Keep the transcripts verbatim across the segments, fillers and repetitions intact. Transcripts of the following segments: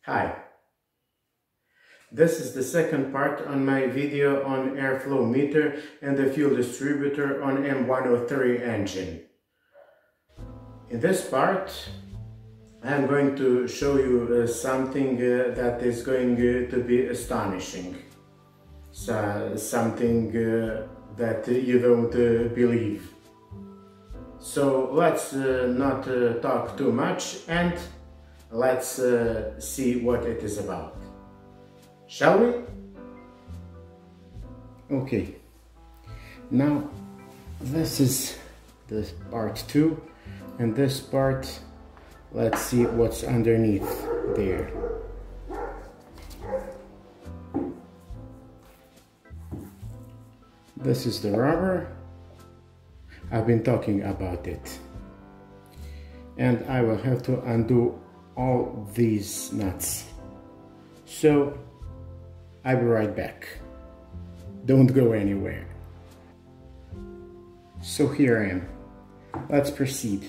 Hi, this is the second part on my video on airflow meter and the fuel distributor on M one oh three engine. In this part I am going to show you uh, something uh, that is going uh, to be astonishing, so, something uh, that you don't uh, believe. So let's uh, not uh, talk too much and let's uh, see what it is about. Shall we? Okay, now this is the part two, and this part, let's see what's underneath there. This is the rubber. I've been talking about it, and I will have to undo all these nuts. So I'll be right back. Don't go anywhere. So here I am. Let's proceed.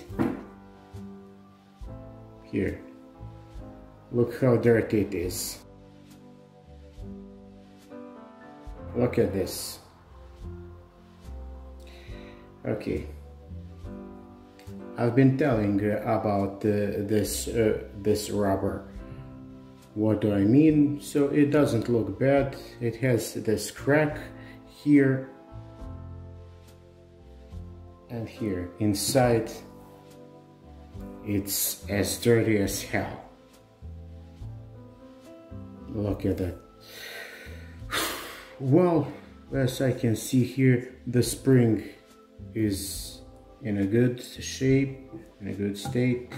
Here. Look how dirty it is. Look at this. Okay. I've been telling uh, about uh, this uh, this rubber. What do I mean? So it doesn't look bad. It has this crack here and here. Inside it's as dirty as hell. Look at that. Well, as I can see here, the spring is in a good shape, in a good state.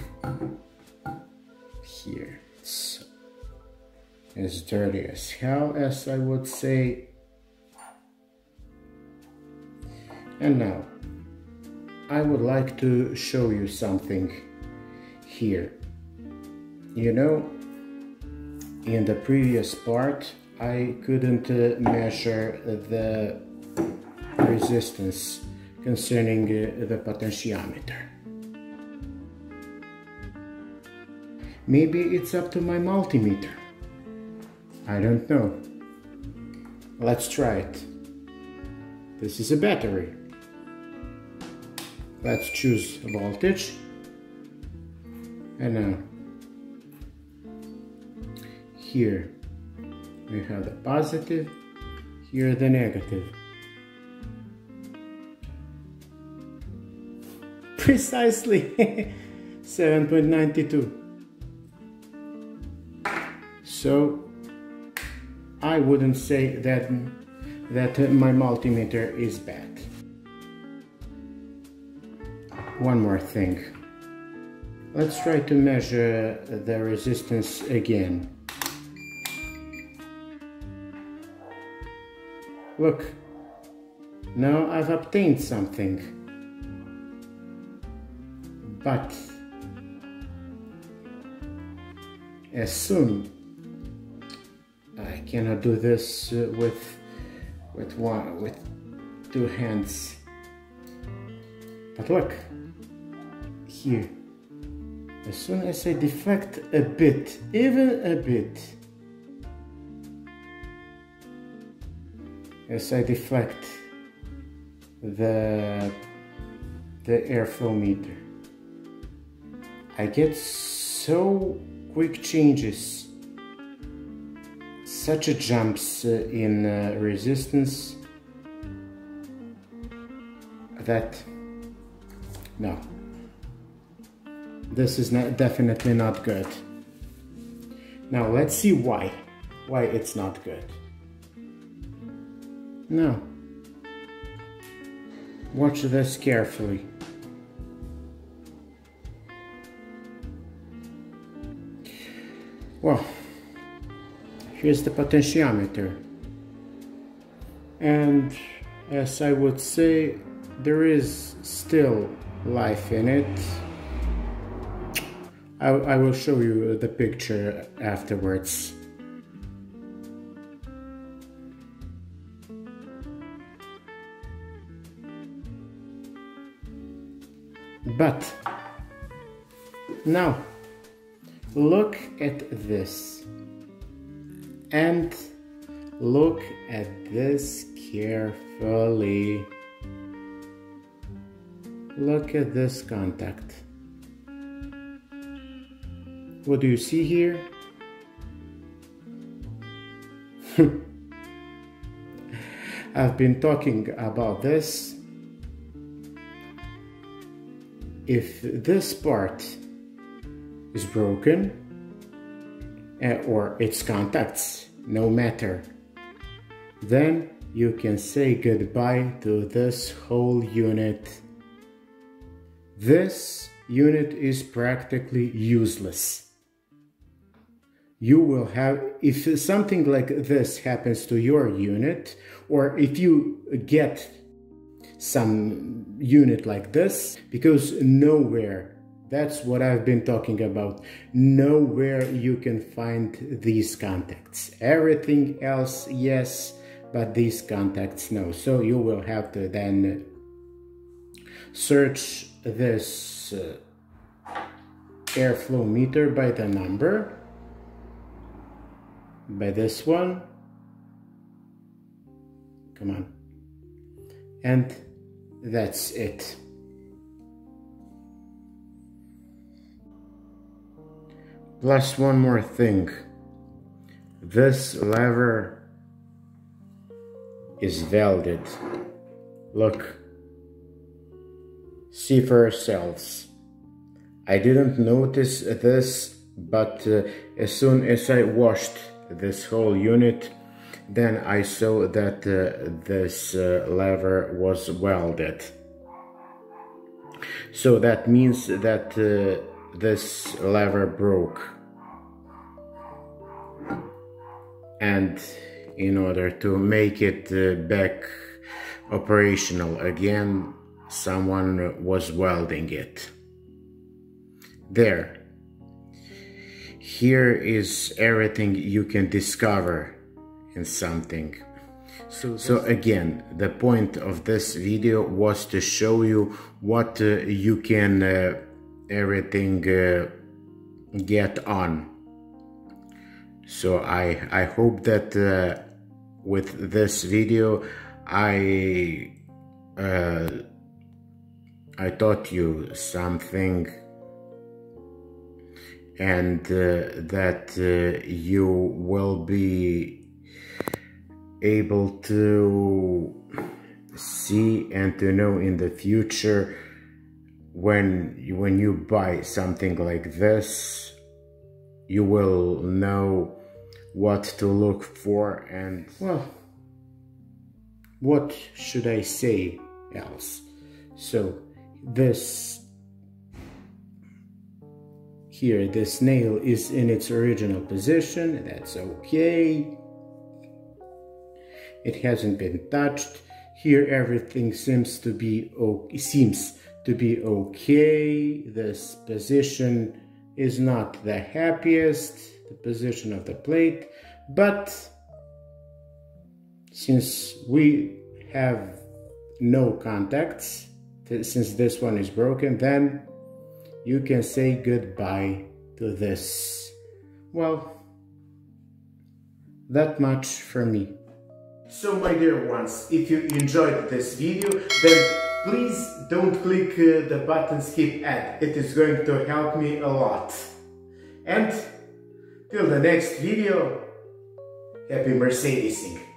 Here it's as dirty as hell, as I would say. And now I would like to show you something here. You know, in the previous part I couldn't uh, measure the resistance concerning uh, the potentiometer. Maybe it's up to my multimeter. I don't know. Let's try it. This is a battery. Let's choose voltage. And now, here we have the positive, here the negative. Precisely seven point nine two. So I wouldn't say that that my multimeter is bad. One more thing. Let's try to measure the resistance again. Look, now I've obtained something. But as soon I cannot do this uh, with with one with two hands. But look here. As soon as I deflect a bit, even a bit, as I deflect the the airflow meter, I get so quick changes, such a jumps uh, in uh, resistance that no, this is not, definitely not good. Now let's see why, why it's not good. Now, watch this carefully. Well, here's the potentiometer, and as I would say, there is still life in it. I, I will show you the picture afterwards. But now look at this and look at this carefully. Look at this contact. What do you see here? I've been talking about this. If this part is broken, uh, or its contacts, no matter, then you can say goodbye to this whole unit. This unit is practically useless. You will have, if something like this happens to your unit, or if you get some unit like this, because nowhere, that's what I've been talking about, nowhere you can find these contacts. Everything else, yes, but these contacts, no. So you will have to then search this uh, airflow meter by the number, by this one, come on, and that's it. Plus one more thing, this lever is welded. Look, see for yourselves. I didn't notice this, but uh, as soon as I washed this whole unit, then I saw that uh, this uh, lever was welded. So that means that uh, this lever broke, and in order to make it uh, back operational again, someone was welding it. There. Here is everything you can discover in something. So, so again, the point of this video was to show you what uh, you can uh, everything uh, get on. So I, I hope that uh, with this video I uh, I taught you something, and uh, that uh, you will be able to see and to know in the future when you, when you buy something like this, you will know what to look for. And well, what should I say else? So this here, this nail is in its original position. That's okay. It hasn't been touched. Here everything seems to be okay. Seems to be okay. This position is not the happiest, the position of the plate, but since we have no contacts, since this one is broken, then you can say goodbye to this. Well, that much for me. So my dear ones, if you enjoyed this video, then please don't click uh, the button skip ad. It is going to help me a lot. And till the next video, happy Mercedesing.